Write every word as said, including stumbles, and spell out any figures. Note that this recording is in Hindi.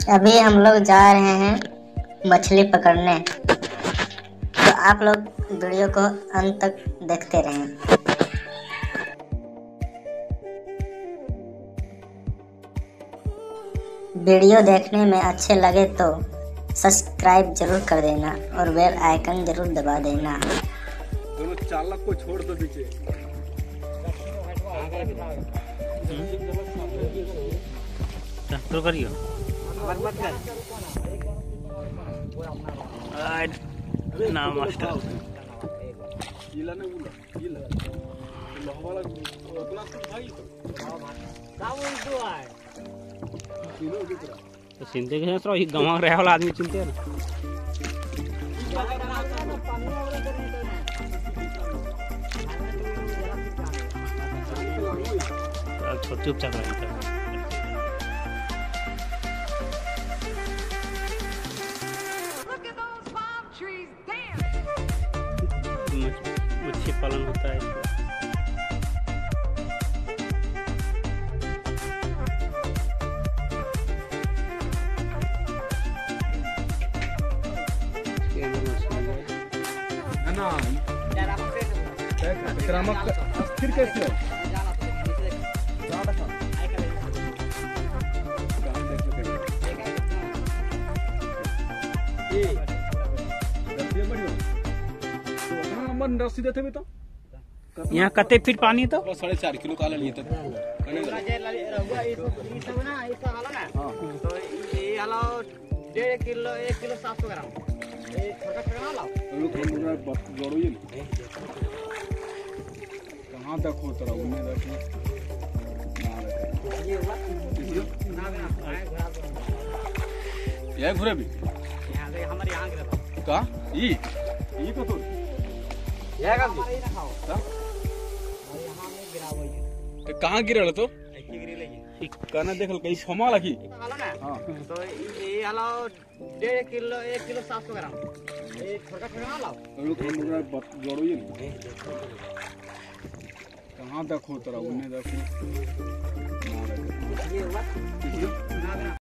अभी हम लोग जा रहे हैं मछली पकड़ने, तो आप लोग वीडियो को अंत तक देखते रहें। वीडियो देखने में अच्छे लगे तो सब्सक्राइब जरूर कर देना और बेल आइकन जरूर दबा देना। दोनों चालक को छोड़ दो पीछे। तो करियो ना मास्टर गीला नहीं बोला गीला लोहावाला अगला कुछ भाई तो का बोल दो है किलो कितना तो चिंते के सरो गवा रहे वाला आदमी चिंते ना छोटे चुपचाप रहे मच्छी पालन होता है इसको। है ना ग्रामक स्थिर कैसे है मन रस्सी देते भी तो यहाँ कते फीट पानी तो साढ़े चार किलो काला लिए तक डेढ़ किलो एक किलो सात सौ ग्राम कहाँ तक हो तरह उन्हें देखो यह घुरे भी हमारे यहाँ कहाँ ये ये को तो कहाँ गिरल तो कहना देखल कहीं समा लगी तो ये हलाओ डेढ़ किलो एक किलो सात सौ ग्राम ये छोटा छोटा हलाओ जोड़ो कहाँ देखो तरह उन्हें देखो